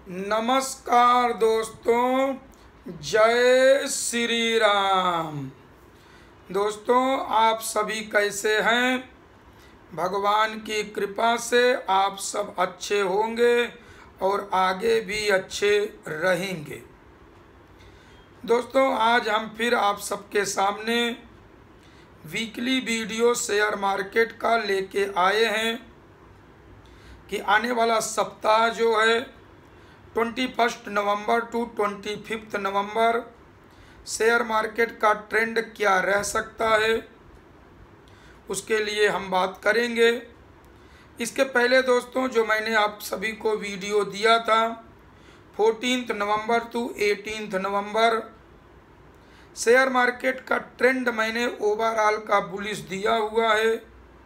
नमस्कार दोस्तों, जय श्री राम। दोस्तों, आप सभी कैसे हैं? भगवान की कृपा से आप सब अच्छे होंगे और आगे भी अच्छे रहेंगे। दोस्तों, आज हम फिर आप सबके सामने वीकली वीडियो शेयर मार्केट का लेके आए हैं कि आने वाला सप्ताह जो है 21 नवंबर टू 25 नवंबर शेयर मार्केट का ट्रेंड क्या रह सकता है, उसके लिए हम बात करेंगे। इसके पहले दोस्तों, जो मैंने आप सभी को वीडियो दिया था 14 नवंबर टू 18 नवंबर शेयर मार्केट का ट्रेंड मैंने ओवरऑल का बुलिश दिया हुआ है।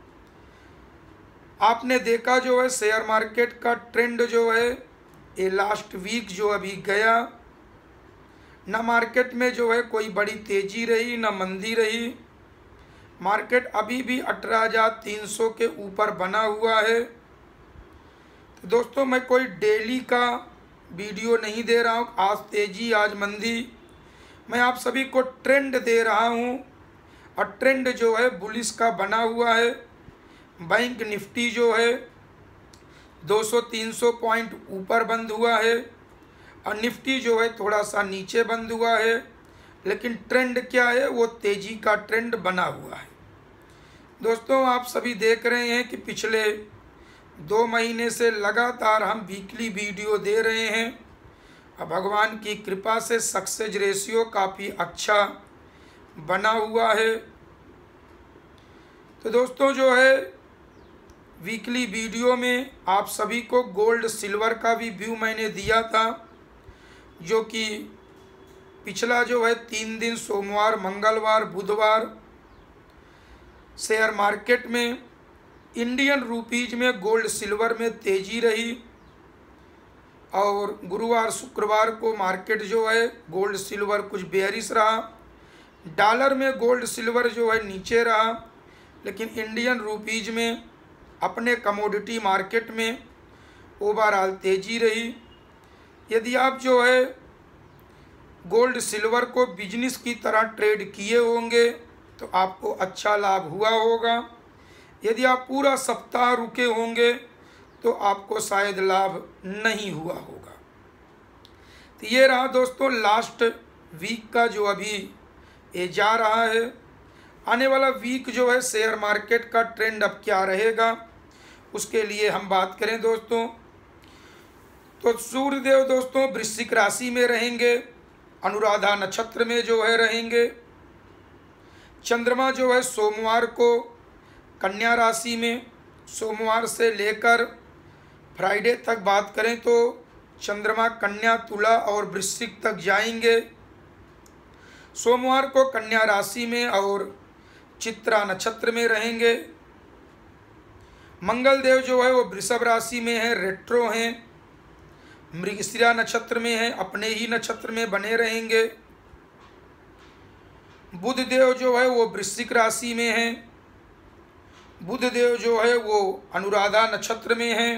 आपने देखा जो है शेयर मार्केट का ट्रेंड जो है ये लास्ट वीक जो अभी गया, ना मार्केट में जो है कोई बड़ी तेज़ी रही ना मंदी रही। मार्केट अभी भी 18,300 के ऊपर बना हुआ है। तो दोस्तों, मैं कोई डेली का वीडियो नहीं दे रहा हूँ, आज तेज़ी आज मंदी, मैं आप सभी को ट्रेंड दे रहा हूँ और ट्रेंड जो है बुलिश का बना हुआ है। बैंक निफ्टी जो है 200-300 पॉइंट ऊपर बंद हुआ है और निफ्टी जो है थोड़ा सा नीचे बंद हुआ है, लेकिन ट्रेंड क्या है, वो तेज़ी का ट्रेंड बना हुआ है। दोस्तों, आप सभी देख रहे हैं कि पिछले 2 महीने से लगातार हम वीकली वीडियो दे रहे हैं और भगवान की कृपा से सक्सेस रेशियो काफ़ी अच्छा बना हुआ है। तो दोस्तों, जो है वीकली वीडियो में आप सभी को गोल्ड सिल्वर का भी व्यू मैंने दिया था, जो कि पिछला जो है 3 दिन सोमवार मंगलवार बुधवार शेयर मार्केट में इंडियन रुपीज में गोल्ड सिल्वर में तेज़ी रही और गुरुवार शुक्रवार को मार्केट जो है गोल्ड सिल्वर कुछ बेयरिश रहा। डॉलर में गोल्ड सिल्वर जो है नीचे रहा, लेकिन इंडियन रुपीज में अपने कमोडिटी मार्केट में ओवरऑल तेज़ी रही। यदि आप जो है गोल्ड सिल्वर को बिजनेस की तरह ट्रेड किए होंगे तो आपको अच्छा लाभ हुआ होगा। यदि आप पूरा सप्ताह रुके होंगे तो आपको शायद लाभ नहीं हुआ होगा। तो ये रहा दोस्तों लास्ट वीक का जो अभी ये जा रहा है। आने वाला वीक जो है शेयर मार्केट का ट्रेंड अब क्या रहेगा, उसके लिए हम बात करें दोस्तों, तो सूर्यदेव दोस्तों वृश्चिक राशि में रहेंगे, अनुराधा नक्षत्र में जो है रहेंगे। चंद्रमा जो है सोमवार को कन्या राशि में, सोमवार से लेकर फ्राइडे तक बात करें तो चंद्रमा कन्या तुला और वृश्चिक तक जाएंगे। सोमवार को कन्या राशि में और चित्रा नक्षत्र में रहेंगे। मंगल देव जो है वो वृषभ राशि में है, रेट्रो हैं, मृगशिरा नक्षत्र में है, अपने ही नक्षत्र में बने रहेंगे। बुध देव जो है वो वृश्चिक राशि में है, बुध देव जो है वो अनुराधा नक्षत्र में है।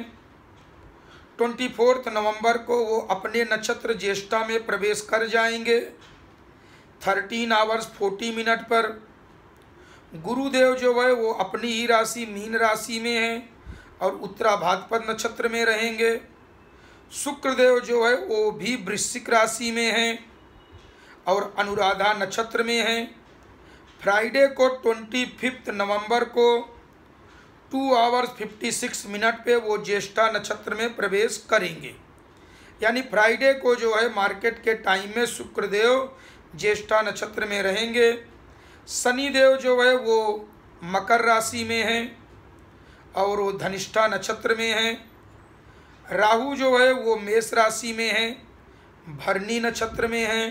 24 नवंबर को वो अपने नक्षत्र ज्येष्ठा में प्रवेश कर जाएंगे 13 आवर्स 40 मिनट पर। गुरुदेव जो है वो अपनी ही राशि मीन राशि में है और उत्तरा भाद्रपद नक्षत्र में रहेंगे। शुक्रदेव जो है वो भी वृश्चिक राशि में है और अनुराधा नक्षत्र में है। फ्राइडे को 25 नवंबर को 2 आवर्स 56 मिनट पे वो ज्येष्ठा नक्षत्र में प्रवेश करेंगे। यानी फ्राइडे को जो है मार्केट के टाइम में शुक्रदेव ज्येष्ठा नक्षत्र में रहेंगे। शनिदेव जो है वो मकर राशि में है और वो धनिष्ठा नक्षत्र में है। राहु जो है वो मेष राशि में है, भरनी नक्षत्र में है।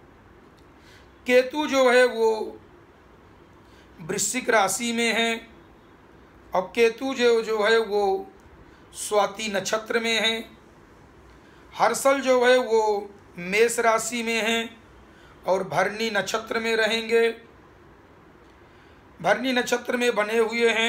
केतु जो है वो वृश्चिक राशि में है और केतु जो है वो स्वाति नक्षत्र में है। हर्षल जो है वो मेष राशि में है और भरनी नक्षत्र में रहेंगे। भरनी नक्षत्र में बने हुए हैं।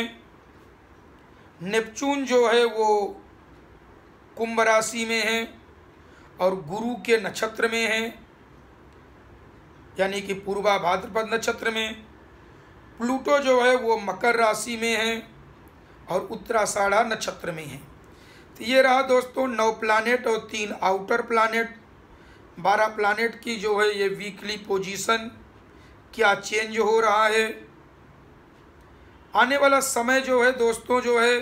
नेपचून जो है वो कुंभ राशि में है और गुरु के नक्षत्र में है, यानी कि पूर्वा भाद्रपद नक्षत्र में। प्लूटो जो है वो मकर राशि में है और उत्तराषाढ़ा नक्षत्र में है। तो ये रहा दोस्तों 9 प्लानेट और 3 आउटर प्लानेट, 12 प्लानेट की जो है ये वीकली पोजीशन क्या चेंज हो रहा है। आने वाला समय जो है दोस्तों जो है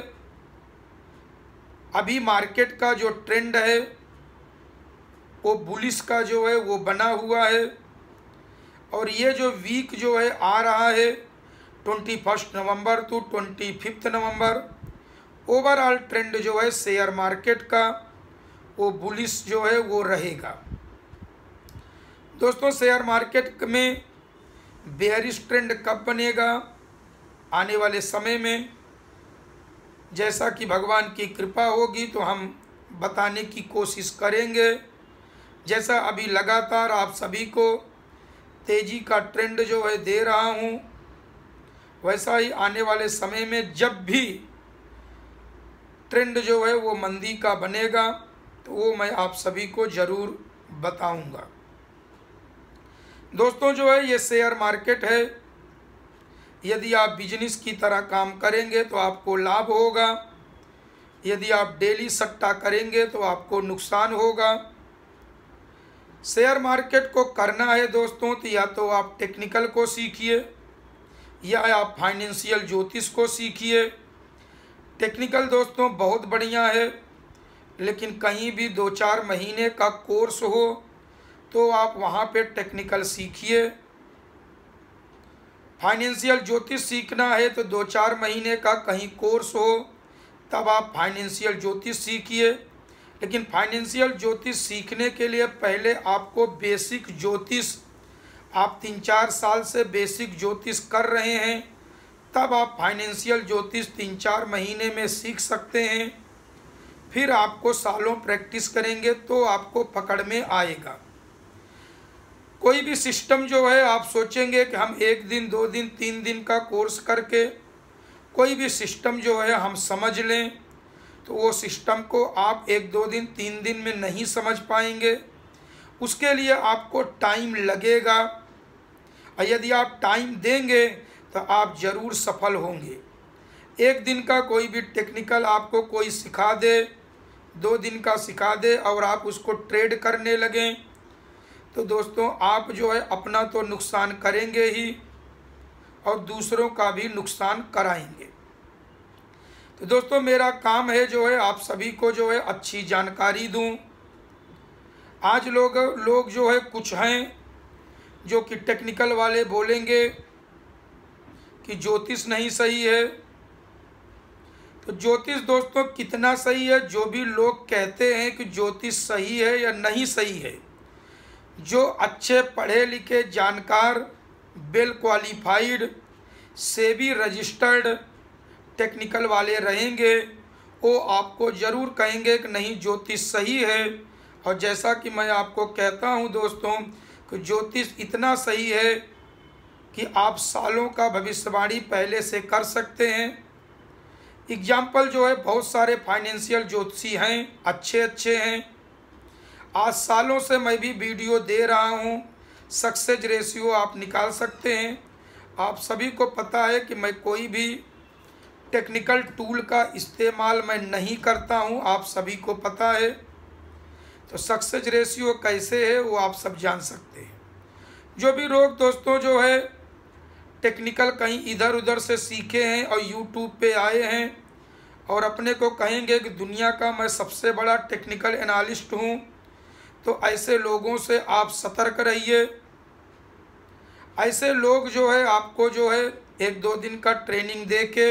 अभी मार्केट का जो ट्रेंड है वो बुलिश का जो है वो बना हुआ है, और ये जो वीक जो है आ रहा है 21 नवंबर टू 25 नवंबर, ओवरऑल ट्रेंड जो है शेयर मार्केट का वो बुलिश जो है वो रहेगा। दोस्तों शेयर मार्केट में बेयरिश ट्रेंड कब बनेगा आने वाले समय में, जैसा कि भगवान की कृपा होगी तो हम बताने की कोशिश करेंगे। जैसा अभी लगातार आप सभी को तेज़ी का ट्रेंड जो है दे रहा हूँ, वैसा ही आने वाले समय में जब भी ट्रेंड जो है वो मंदी का बनेगा तो वो मैं आप सभी को ज़रूर बताऊंगा। दोस्तों जो है ये शेयर मार्केट है, यदि आप बिजनेस की तरह काम करेंगे तो आपको लाभ होगा, यदि आप डेली सट्टा करेंगे तो आपको नुकसान होगा। शेयर मार्केट को करना है दोस्तों तो या तो आप टेक्निकल को सीखिए या आप फाइनेंशियल ज्योतिष को सीखिए। टेक्निकल दोस्तों बहुत बढ़िया है, लेकिन कहीं भी 2-4 महीने का कोर्स हो तो आप वहाँ पे टेक्निकल सीखिए। फाइनेंशियल ज्योतिष सीखना है तो 2-4 महीने का कहीं कोर्स हो तब आप फाइनेंशियल ज्योतिष सीखिए। लेकिन फाइनेंशियल ज्योतिष सीखने के लिए पहले आपको बेसिक ज्योतिष, आप 3-4 साल से बेसिक ज्योतिष कर रहे हैं तब आप फाइनेंशियल ज्योतिष 3-4 महीने में सीख सकते हैं। फिर आपको सालों प्रैक्टिस करेंगे तो आपको पकड़ में आएगा। कोई भी सिस्टम जो है आप सोचेंगे कि हम 1 दिन 2 दिन 3 दिन का कोर्स करके कोई भी सिस्टम जो है हम समझ लें तो वो सिस्टम को आप 1-2 दिन 3 दिन में नहीं समझ पाएंगे। उसके लिए आपको टाइम लगेगा, और यदि आप टाइम देंगे तो आप ज़रूर सफल होंगे। 1 दिन का कोई भी टेक्निकल आपको कोई सिखा दे, 2 दिन का सिखा दे और आप उसको ट्रेड करने लगें तो दोस्तों आप जो है अपना तो नुकसान करेंगे ही और दूसरों का भी नुकसान कराएंगे। तो दोस्तों मेरा काम है जो है आप सभी को जो है अच्छी जानकारी दूं। आज लोग जो है कुछ हैं जो कि टेक्निकल वाले बोलेंगे कि ज्योतिष नहीं सही है। तो ज्योतिष दोस्तों कितना सही है, जो भी लोग कहते हैं कि ज्योतिष सही है या नहीं सही है, जो अच्छे पढ़े लिखे जानकार well qualified SEBI registered technical वाले रहेंगे वो आपको ज़रूर कहेंगे कि नहीं ज्योतिष सही है। और जैसा कि मैं आपको कहता हूं दोस्तों कि ज्योतिष इतना सही है कि आप सालों का भविष्यवाणी पहले से कर सकते हैं। एग्जाम्पल जो है बहुत सारे फाइनेंशियल ज्योतिषी हैं, अच्छे हैं। आज सालों से मैं भी वीडियो दे रहा हूं, सक्सेस रेशियो आप निकाल सकते हैं। आप सभी को पता है कि मैं कोई भी टेक्निकल टूल का इस्तेमाल मैं नहीं करता हूं, आप सभी को पता है। तो सक्सेस रेशियो कैसे है वो आप सब जान सकते हैं। जो भी लोग दोस्तों जो है टेक्निकल कहीं इधर उधर से सीखे हैं और यूट्यूब पे आए हैं और अपने को कहेंगे कि दुनिया का मैं सबसे बड़ा टेक्निकल एनालिस्ट हूं, तो ऐसे लोगों से आप सतर्क रहिए। ऐसे लोग जो है आपको जो है 1-2 दिन का ट्रेनिंग दे के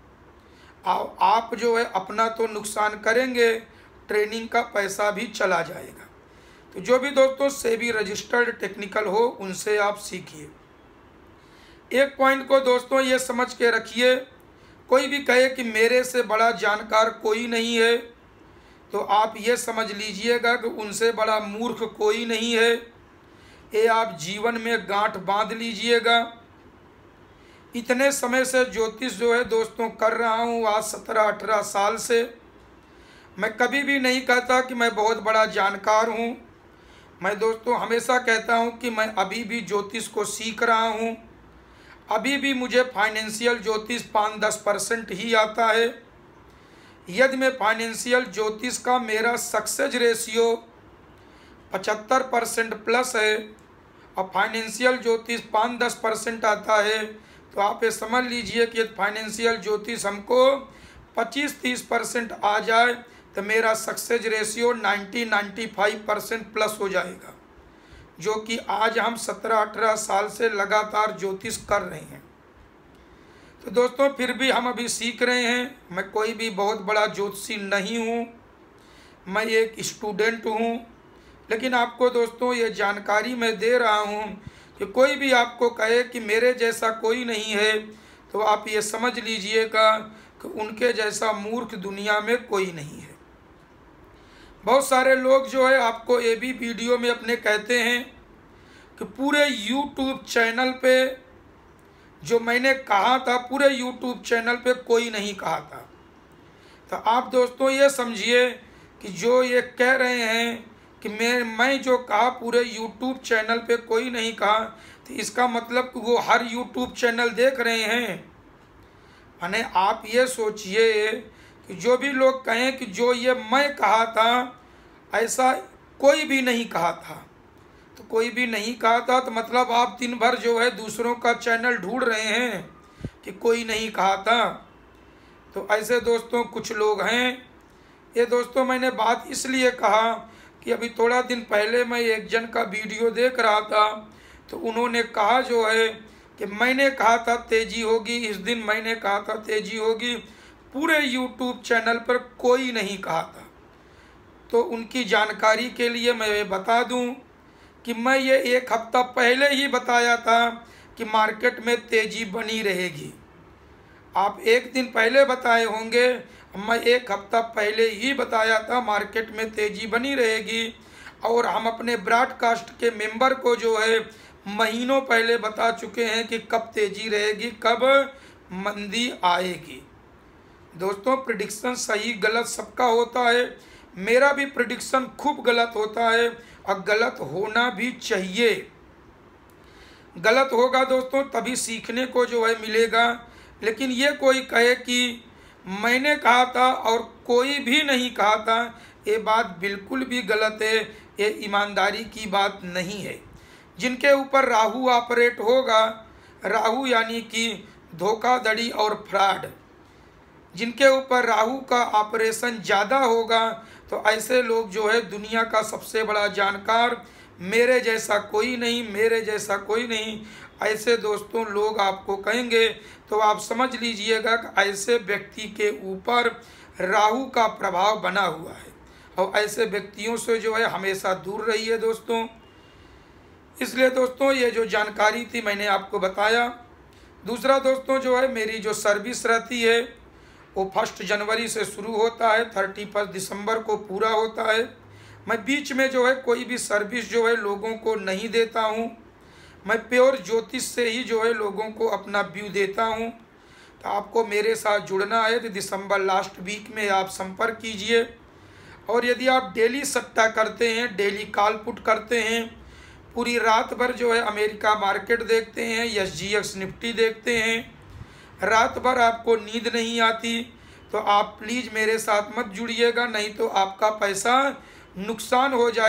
आप जो है अपना तो नुकसान करेंगे, ट्रेनिंग का पैसा भी चला जाएगा। तो जो भी दोस्तों सेबी रजिस्टर्ड टेक्निकल हो उनसे आप सीखिए। एक पॉइंट को दोस्तों ये समझ के रखिए, कोई भी कहे कि मेरे से बड़ा जानकार कोई नहीं है तो आप ये समझ लीजिएगा कि उनसे बड़ा मूर्ख कोई नहीं है। ये आप जीवन में गांठ बांध लीजिएगा। इतने समय से ज्योतिष जो है दोस्तों कर रहा हूँ, आज 17-18 साल से, मैं कभी भी नहीं कहता कि मैं बहुत बड़ा जानकार हूँ। मैं दोस्तों हमेशा कहता हूँ कि मैं अभी भी ज्योतिष को सीख रहा हूँ। अभी भी मुझे फाइनेंशियल ज्योतिष 5-10% ही आता है। यदि मैं फाइनेंशियल ज्योतिष का मेरा सक्सेस रेशियो 75% प्लस है और फाइनेंशियल ज्योतिष 5-10% आता है, तो आप ये समझ लीजिए कि फाइनेंशियल ज्योतिष हमको 25-30% आ जाए तो मेरा सक्सेस रेशियो 90-95% प्लस हो जाएगा, जो कि आज हम 17-18 साल से लगातार ज्योतिष कर रहे हैं। तो दोस्तों फिर भी हम अभी सीख रहे हैं। मैं कोई भी बहुत बड़ा ज्योतिषी नहीं हूँ, मैं एक स्टूडेंट हूँ। लेकिन आपको दोस्तों ये जानकारी मैं दे रहा हूँ कि कोई भी आपको कहे कि मेरे जैसा कोई नहीं है, तो आप ये समझ लीजिएगा कि उनके जैसा मूर्ख दुनिया में कोई नहीं है। बहुत सारे लोग जो है आपको ये भी वीडियो में अपने कहते हैं कि पूरे YouTube चैनल पे जो मैंने कहा था, पूरे YouTube चैनल पे कोई नहीं कहा था। तो आप दोस्तों ये समझिए कि जो ये कह रहे हैं कि मैं जो कहा पूरे YouTube चैनल पे कोई नहीं कहा, तो इसका मतलब कि वो हर YouTube चैनल देख रहे हैं। माने आप ये सोचिए कि जो भी लोग कहें कि जो ये मैं कहा था, ऐसा कोई भी नहीं कहा था। तो कोई भी नहीं कहा था तो मतलब आप दिन भर जो है दूसरों का चैनल ढूंढ रहे हैं कि कोई नहीं कहा था। तो ऐसे दोस्तों कुछ लोग हैं। ये दोस्तों मैंने बात इसलिए कहा कि अभी थोड़ा दिन पहले मैं एक जन का वीडियो देख रहा था, तो उन्होंने कहा जो है कि मैंने कहा था तेजी होगी, इस दिन मैंने कहा था तेजी होगी, पूरे YouTube चैनल पर कोई नहीं कहा था। तो उनकी जानकारी के लिए मैं ये बता दूं कि मैं ये एक हफ्ता पहले ही बताया था कि मार्केट में तेजी बनी रहेगी। आप एक दिन पहले बताए होंगे, मैं एक हफ्ता पहले ही बताया था मार्केट में तेजी बनी रहेगी। और हम अपने ब्रॉडकास्ट के मेंबर को जो है महीनों पहले बता चुके हैं कि कब तेजी रहेगी, कब मंदी आएगी। दोस्तों प्रेडिक्शन सही गलत सबका होता है, मेरा भी प्रेडिक्शन खूब गलत होता है और गलत होना भी चाहिए। गलत होगा दोस्तों तभी सीखने को जो है मिलेगा। लेकिन ये कोई कहे कि मैंने कहा था और कोई भी नहीं कहा था, ये बात बिल्कुल भी गलत है, ये ईमानदारी की बात नहीं है। जिनके ऊपर राहु ऑपरेट होगा, राहु यानी कि धोखाधड़ी और फ्रॉड, जिनके ऊपर राहु का ऑपरेशन ज़्यादा होगा, तो ऐसे लोग जो है दुनिया का सबसे बड़ा जानकार, मेरे जैसा कोई नहीं, मेरे जैसा कोई नहीं, ऐसे दोस्तों लोग आपको कहेंगे। तो आप समझ लीजिएगा कि ऐसे व्यक्ति के ऊपर राहु का प्रभाव बना हुआ है और ऐसे व्यक्तियों से जो है हमेशा दूर रहिए दोस्तों। इसलिए दोस्तों ये जो जानकारी थी मैंने आपको बताया। दूसरा दोस्तों जो है मेरी जो सर्विस रहती है वो 1 जनवरी से शुरू होता है, 31 दिसंबर को पूरा होता है। मैं बीच में जो है कोई भी सर्विस जो है लोगों को नहीं देता हूँ। मैं प्योर ज्योतिष से ही जो है लोगों को अपना व्यू देता हूँ। तो आपको मेरे साथ जुड़ना है तो दिसंबर लास्ट वीक में आप संपर्क कीजिए। और यदि आप डेली सट्टा करते हैं, डेली कॉल पुट करते हैं, पूरी रात भर जो है अमेरिका मार्केट देखते हैं, SGX निफ्टी देखते हैं, रात भर आपको नींद नहीं आती, तो आप प्लीज़ मेरे साथ मत जुड़िएगा, नहीं तो आपका पैसा नुकसान हो जाए।